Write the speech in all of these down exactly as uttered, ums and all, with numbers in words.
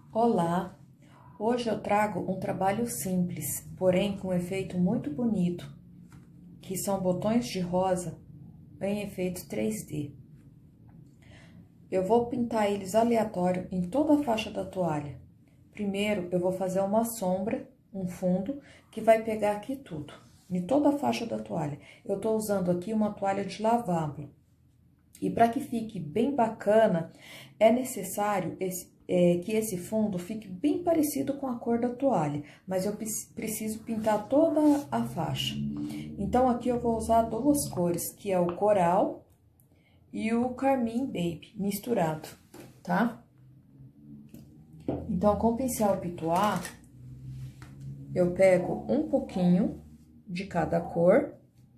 Olá! Hoje eu trago um trabalho simples, porém com um efeito muito bonito, que são botões de rosa em efeito três D. Eu vou pintar eles aleatório em toda a faixa da toalha. Primeiro, eu vou fazer uma sombra, um fundo, que vai pegar aqui tudo, em toda a faixa da toalha. Eu tô usando aqui uma toalha de lavabo. E para que fique bem bacana, é necessário esse, é, que esse fundo fique bem parecido com a cor da toalha, mas eu preciso pintar toda a faixa. Então, aqui eu vou usar duas cores, que é o coral e o carmim baby, misturado, tá? Então, com o pincel pituá, eu pego um pouquinho de cada cor,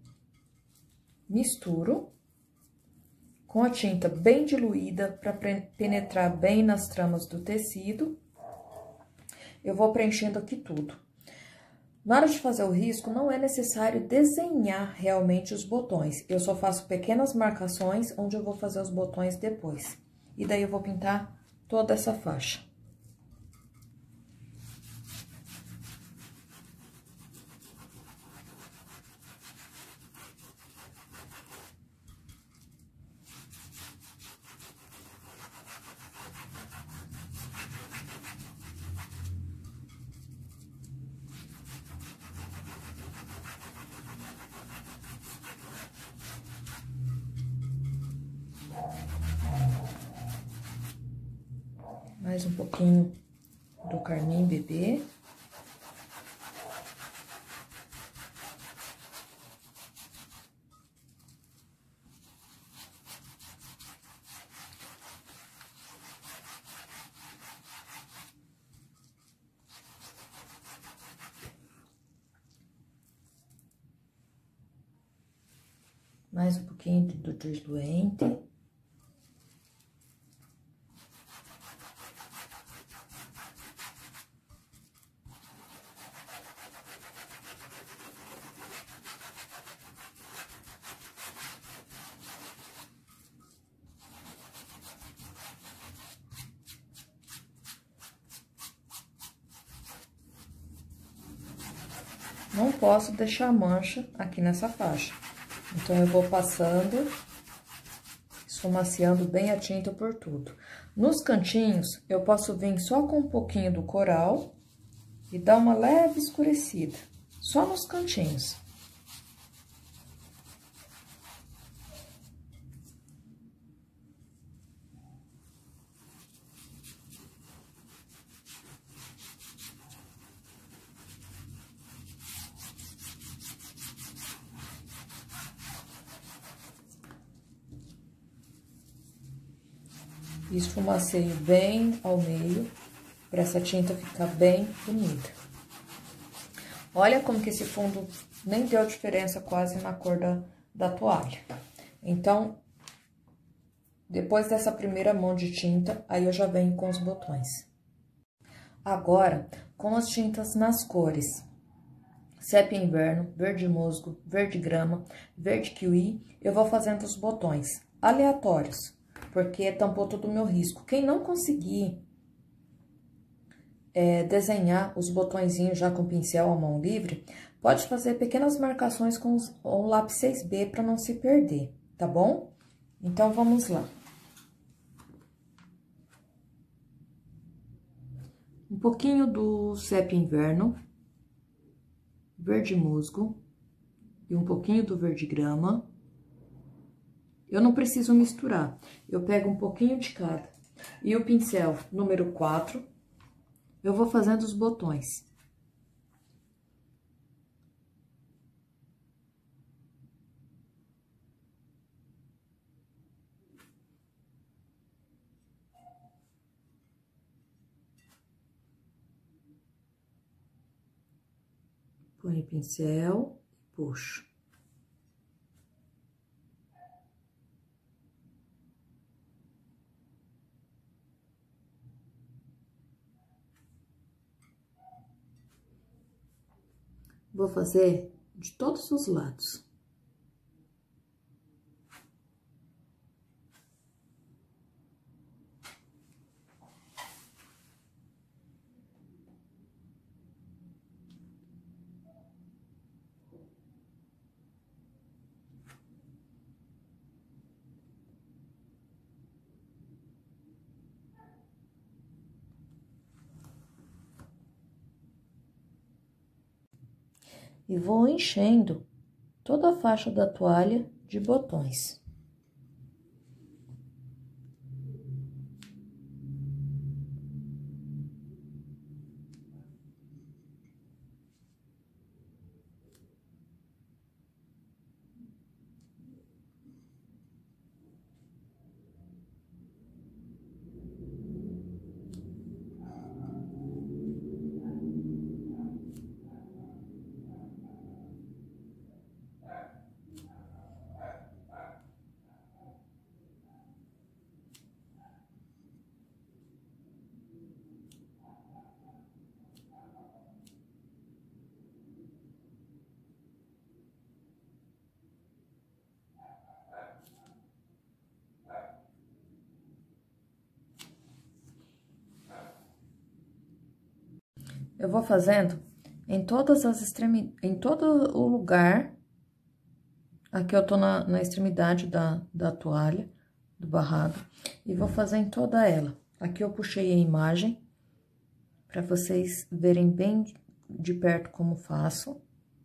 misturo com a tinta bem diluída para penetrar bem nas tramas do tecido. Eu vou preenchendo aqui tudo. Na hora de fazer o risco, não é necessário desenhar realmente os botões. Eu só faço pequenas marcações onde eu vou fazer os botões depois. E daí eu vou pintar toda essa faixa. Mais um pouquinho do carmim bebê. Mais um pouquinho do diluente. Não posso deixar mancha aqui nessa faixa. Então, eu vou passando, esfumaciando bem a tinta por tudo. Nos cantinhos, eu posso vir só com um pouquinho do coral e dar uma leve escurecida, só nos cantinhos. Esfumaceio bem ao meio, para essa tinta ficar bem bonita. Olha como que esse fundo nem deu diferença quase na cor da, da toalha. Então, depois dessa primeira mão de tinta, aí eu já venho com os botões. Agora, com as tintas nas cores sépia inverno, verde musgo, verde grama, verde kiwi, eu vou fazendo os botões aleatórios, porque tampou todo o meu risco. Quem não conseguir é, desenhar os botõezinhos já com pincel à mão livre, pode fazer pequenas marcações com os, o lápis seis B para não se perder, tá bom? Então, vamos lá. Um pouquinho do sépia inverno, verde musgo e um pouquinho do verde grama. Eu não preciso misturar, eu pego um pouquinho de cada. E o pincel número quatro, eu vou fazendo os botões. Põe o pincel e puxo. Vou fazer de todos os lados. e vou enchendo toda a faixa da toalha de botões. Eu vou fazendo em todas as extremidades, em todo o lugar. Aqui eu tô na, na extremidade da, da toalha, do barrado, e vou fazer em toda ela. Aqui eu puxei a imagem, para vocês verem bem de perto como faço.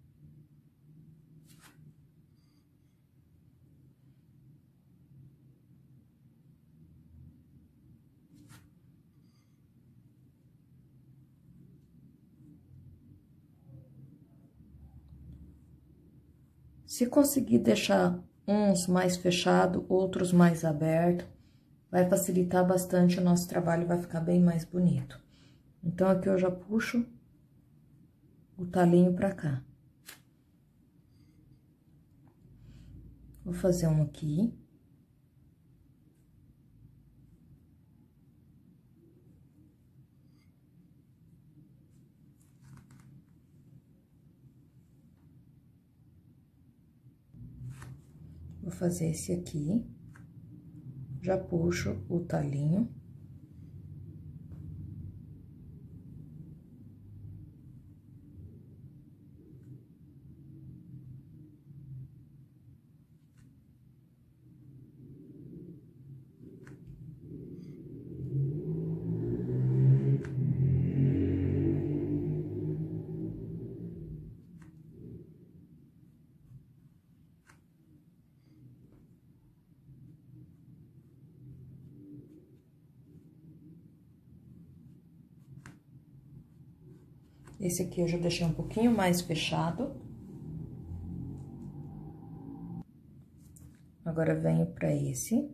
Se conseguir deixar uns mais fechado, outros mais aberto, vai facilitar bastante o nosso trabalho, vai ficar bem mais bonito. Então, aqui eu já puxo o talinho pra cá. Vou fazer um aqui. Vou fazer esse aqui. Já puxo o talinho. Esse aqui eu já deixei um pouquinho mais fechado. Agora, venho pra esse.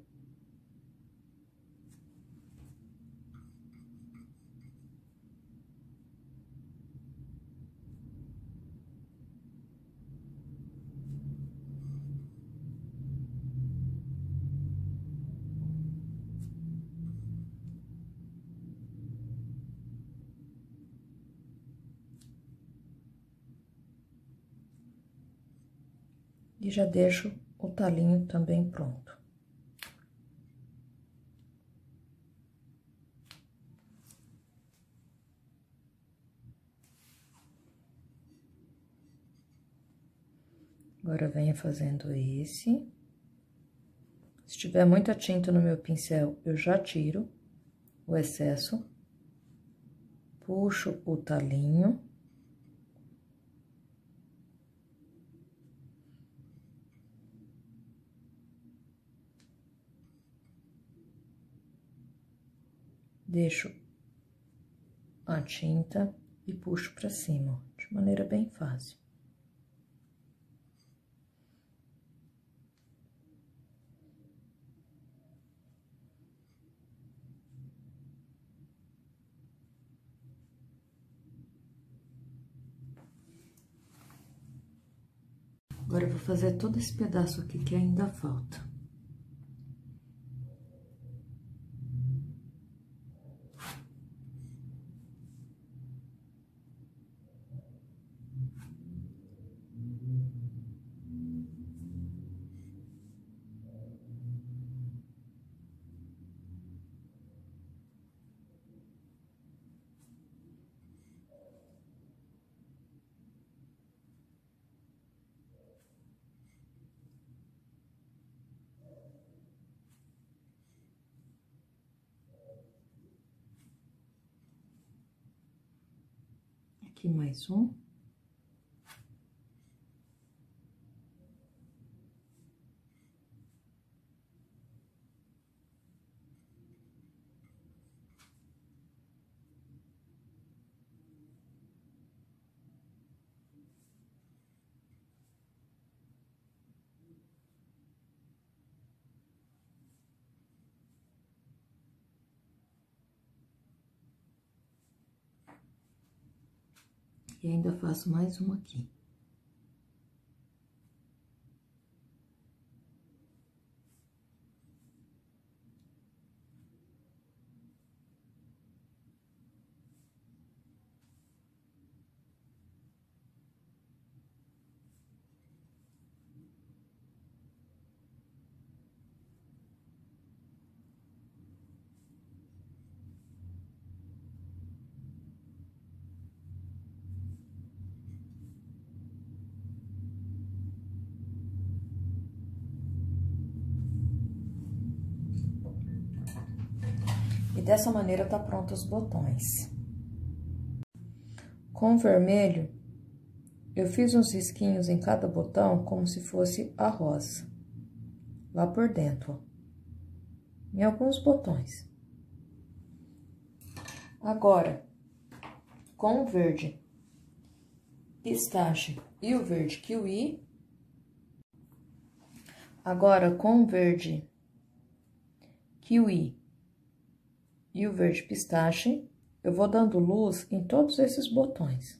E já deixo o talinho também pronto. Agora, venho fazendo esse. Se tiver muita tinta no meu pincel, eu já tiro o excesso. Puxo o talinho. Deixo a tinta e puxo pra cima, ó, de maneira bem fácil. Agora, eu vou fazer todo esse pedaço aqui que ainda falta. Aqui mais um. E ainda faço mais uma aqui. E dessa maneira tá pronto os botões. Com o vermelho, eu fiz uns risquinhos em cada botão como se fosse a rosa. Lá por dentro, ó. Em alguns botões. Agora, com o verde pistache e o verde kiwi. Agora, com o verde kiwi e o verde pistache, eu vou dando luz em todos esses botões.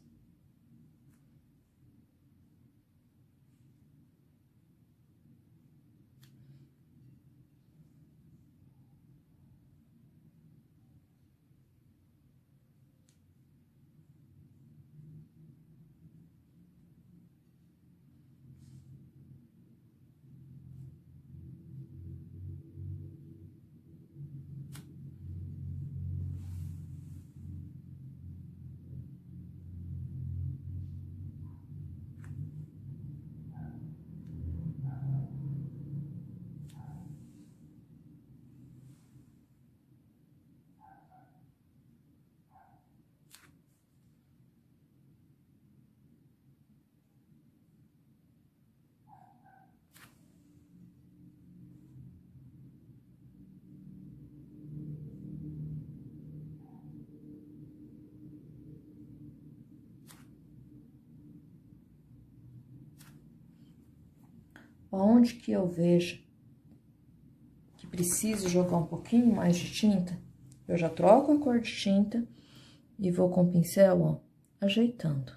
Onde que eu vejo que preciso jogar um pouquinho mais de tinta, eu já troco a cor de tinta e vou com o pincel, ó, ajeitando.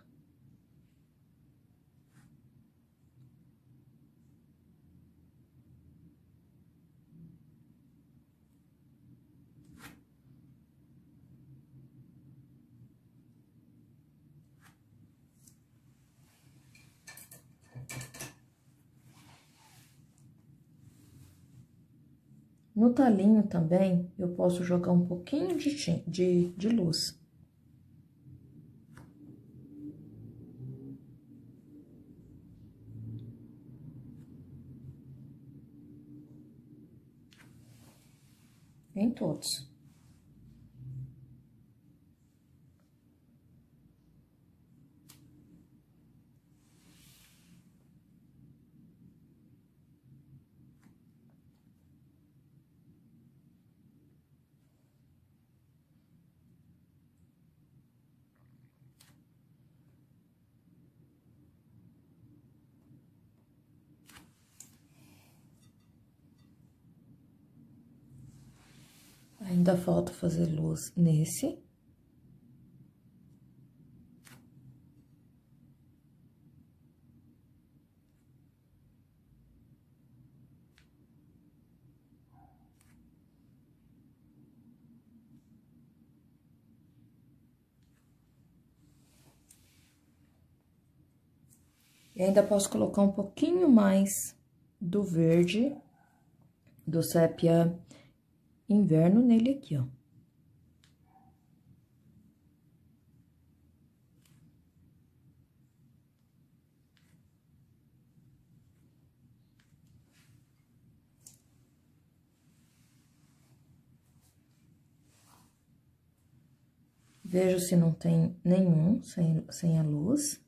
No talinho também, eu posso jogar um pouquinho de, de, de luz. Em todos. Ainda falta fazer luz nesse. E ainda posso colocar um pouquinho mais do verde, do sépia inverno nele aqui, ó. Vejo se não tem nenhum sem, sem a luz.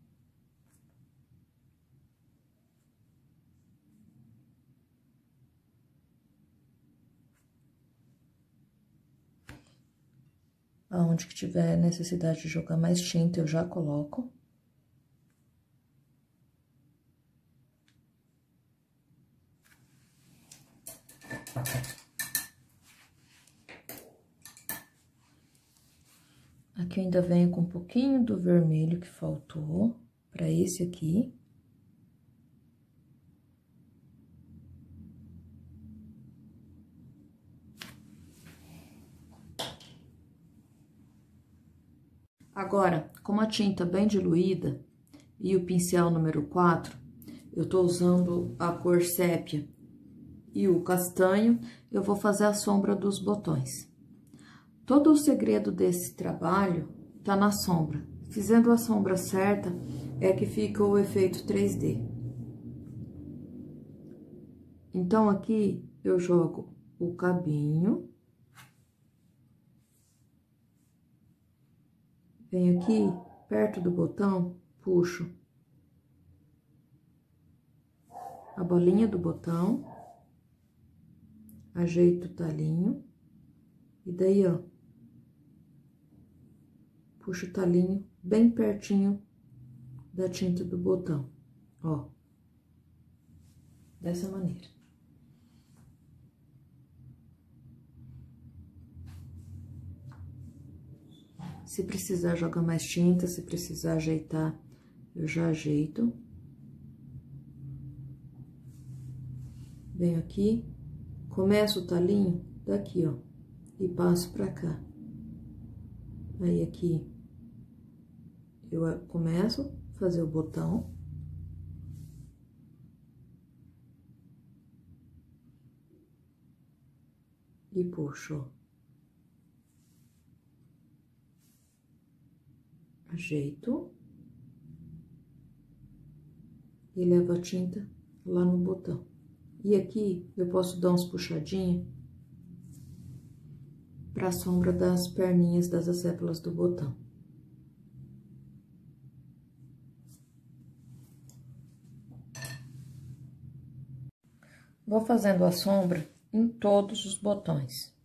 Aonde que tiver necessidade de jogar mais tinta, eu já coloco. Aqui eu ainda venho com um pouquinho do vermelho que faltou para esse aqui. Agora, com a tinta bem diluída e o pincel número quatro, eu tô usando a cor sépia e o castanho, eu vou fazer a sombra dos botões. Todo o segredo desse trabalho tá na sombra. Fazendo a sombra certa, é que fica o efeito três D. Então, aqui, eu jogo o cabinho. Venho aqui, perto do botão, puxo a bolinha do botão, ajeito o talinho, e daí, ó, puxo o talinho bem pertinho da tinta do botão, ó, dessa maneira. Se precisar jogar mais tinta, se precisar ajeitar, eu já ajeito. Venho aqui, começo o talinho daqui, ó, e passo pra cá. Aí, aqui, eu começo a fazer o botão. E puxo, ó. Ajeito. E levo a tinta lá no botão. E aqui, eu posso dar uns puxadinhos para a sombra das perninhas das acéfalas do botão. Vou fazendo a sombra em todos os botões.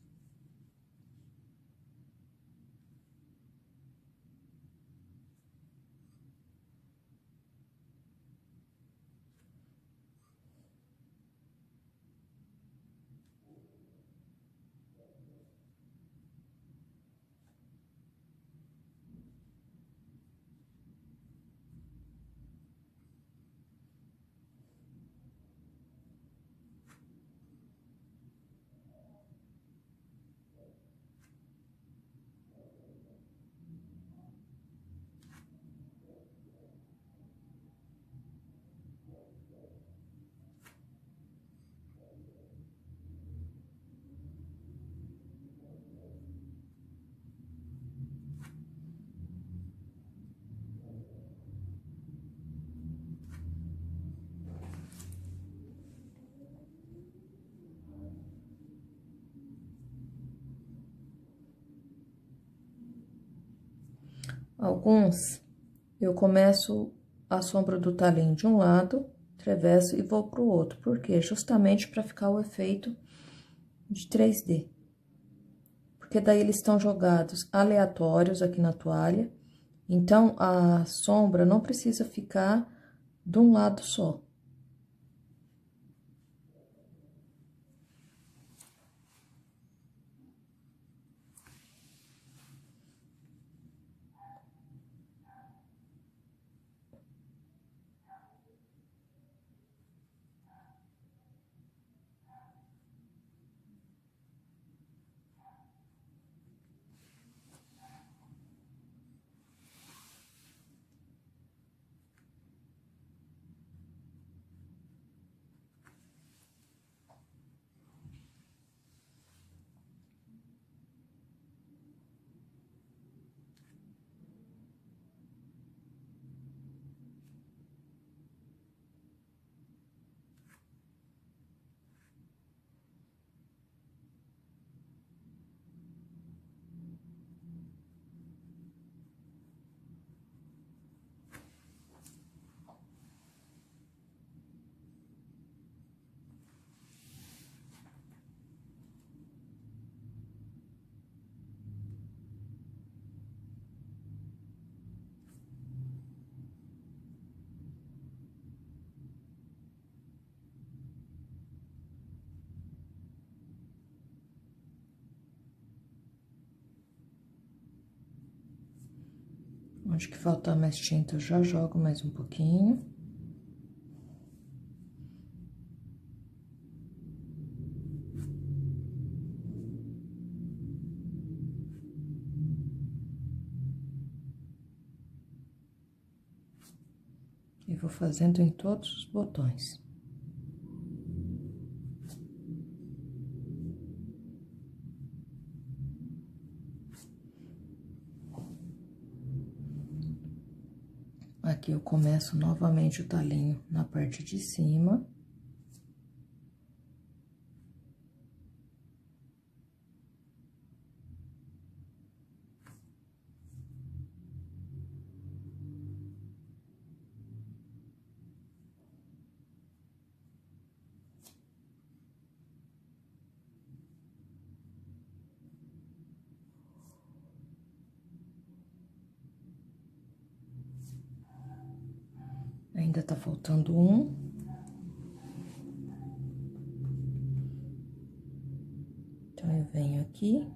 Alguns, eu começo a sombra do talinho de um lado, atravesso e vou pro outro. Por quê? Justamente para ficar o efeito de três D. Porque daí eles estão jogados aleatórios aqui na toalha. Então, a sombra não precisa ficar de um lado só. Acho que faltar mais tinta, eu já jogo mais um pouquinho. E vou fazendo em todos os botões. Aqui eu começo novamente o talinho na parte de cima. Ainda tá faltando um. Então, eu venho aqui.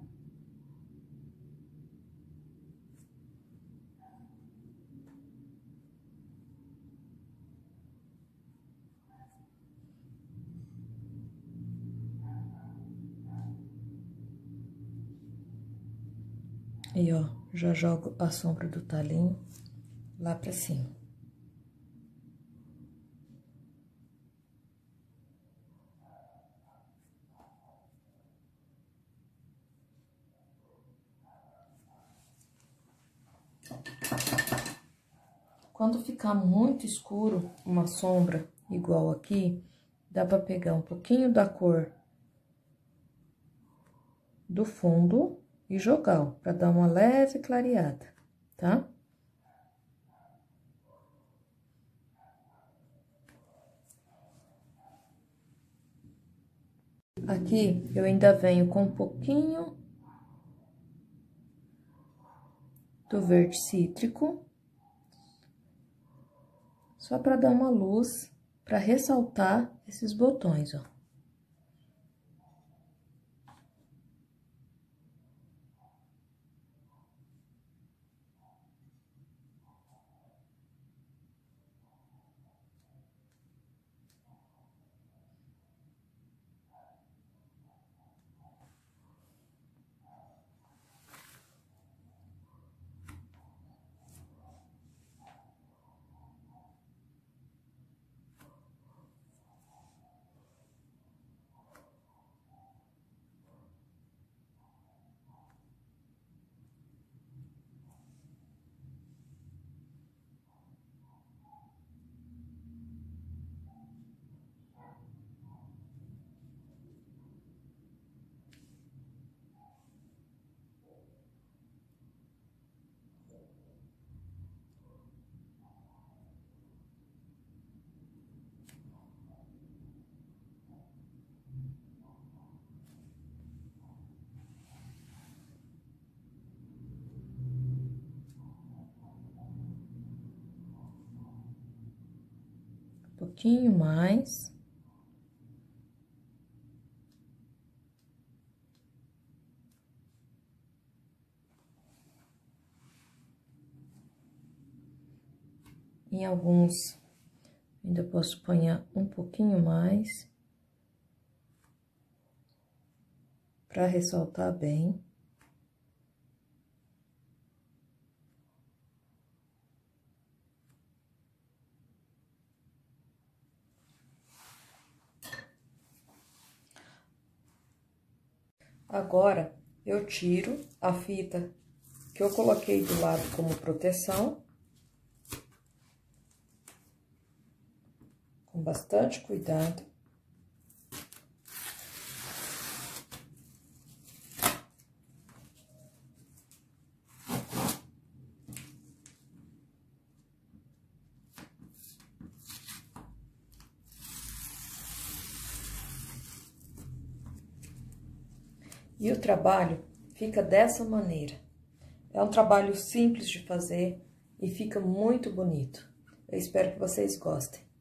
E, ó, já jogo a sombra do talinho lá pra cima. Quando ficar muito escuro, uma sombra igual aqui, dá pra pegar um pouquinho da cor do fundo e jogar, ó, pra dar uma leve clareada, tá? Aqui, eu ainda venho com um pouquinho do verde cítrico, só pra dar uma luz, pra ressaltar esses botões, ó. Um pouquinho mais. Em alguns, ainda posso pôr um pouquinho mais, para ressaltar bem. Agora, eu tiro a fita que eu coloquei do lado como proteção. Com bastante cuidado. E o trabalho fica dessa maneira. É um trabalho simples de fazer e fica muito bonito. Eu espero que vocês gostem.